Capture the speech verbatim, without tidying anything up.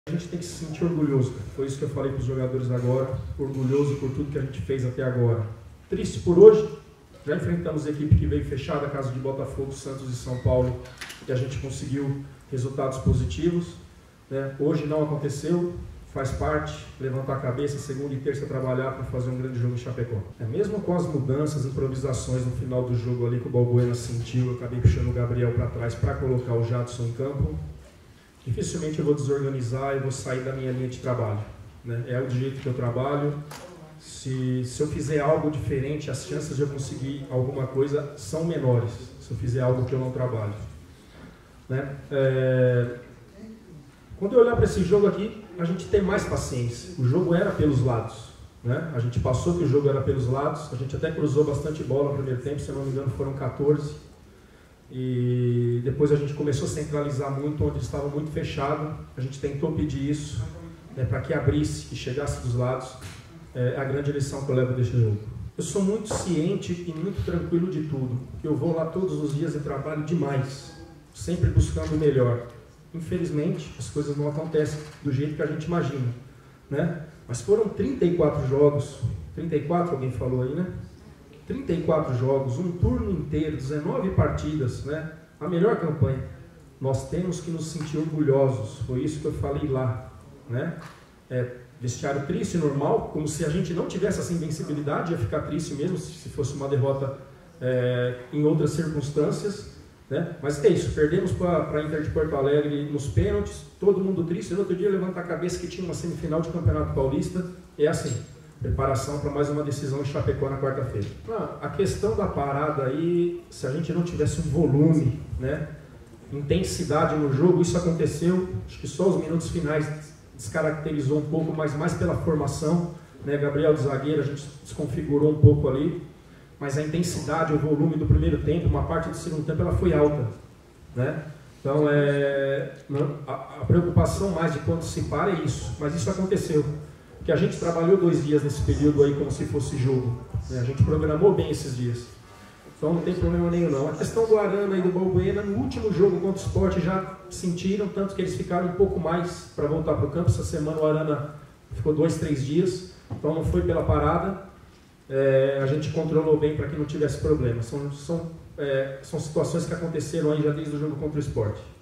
A gente tem que se sentir orgulhoso, foi isso que eu falei para os jogadores agora, orgulhoso por tudo que a gente fez até agora. Triste por hoje, já enfrentamos a equipe que veio fechada, caso de Botafogo, Santos e São Paulo, e a gente conseguiu resultados positivos. Né? Hoje não aconteceu, faz parte, levantar a cabeça, segunda e terça trabalhar para fazer um grande jogo em Chapecó. É, mesmo com as mudanças, improvisações no final do jogo ali que o Balbuena sentiu, eu acabei puxando o Gabriel para trás para colocar o Jadson em campo. Dificilmente eu vou desorganizar e vou sair da minha linha de trabalho. Né? É o jeito que eu trabalho. Se, se eu fizer algo diferente, as chances de eu conseguir alguma coisa são menores, se eu fizer algo que eu não trabalho. Né? É... Quando eu olhar para esse jogo aqui, a gente tem mais paciência. O jogo era pelos lados. Né? A gente passou que o jogo era pelos lados, a gente até cruzou bastante bola no primeiro tempo, se eu não me engano foram quatorze. E depois a gente começou a centralizar muito, onde estava muito fechado. A gente tentou pedir isso, né, para que abrisse, que chegasse dos lados. É a grande lição que eu levo deste jogo. Eu sou muito ciente e muito tranquilo de tudo. Eu vou lá todos os dias e trabalho demais, sempre buscando o melhor. Infelizmente, as coisas não acontecem do jeito que a gente imagina. Né? Mas foram trinta e quatro jogos, trinta e quatro alguém falou aí, né? trinta e quatro jogos, um turno inteiro, dezenove partidas, né? A melhor campanha. Nós temos que nos sentir orgulhosos, foi isso que eu falei lá. Né? É, vestiário triste, normal, como se a gente não tivesse essa invencibilidade, ia ficar triste mesmo se fosse uma derrota é, em outras circunstâncias. Né? Mas é isso, perdemos para a Inter de Porto Alegre nos pênaltis, todo mundo triste. No outro dia levanta a cabeça que tinha uma semifinal de Campeonato Paulista, é assim. Preparação para mais uma decisão em Chapecó na quarta-feira. Ah, a questão da parada aí, se a gente não tivesse um volume, né, intensidade no jogo, isso aconteceu, acho que só os minutos finais descaracterizou um pouco, mas mais pela formação, né, Gabriel de zagueiro, a gente desconfigurou um pouco ali, mas a intensidade, o volume do primeiro tempo, uma parte do segundo tempo, ela foi alta. Né? Então, é, a, a preocupação mais de quando se para é isso, mas isso aconteceu. Porque a gente trabalhou dois dias nesse período aí como se fosse jogo. Né? A gente programou bem esses dias. Então não tem problema nenhum não. A questão do Arana e do Balbuena, no último jogo contra o Sport já sentiram, tanto que eles ficaram um pouco mais para voltar para o campo. Essa semana o Arana ficou dois, três dias, então não foi pela parada. É, a gente controlou bem para que não tivesse problema. São, são, é, são situações que aconteceram aí já desde o jogo contra o Sport.